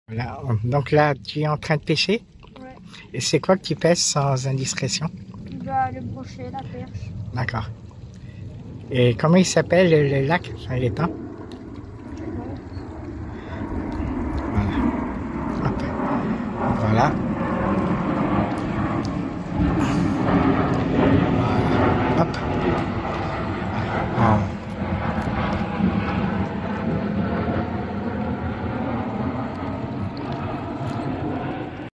Voilà. Donc là, tu es en train de pêcher. Ouais. Et c'est quoi que tu pêches sans indiscrétion? Bah, le brochet, la perche. D'accord. Et comment il s'appelle le lac, enfin l'étang? Je sais pas. Voilà. Hop. Voilà.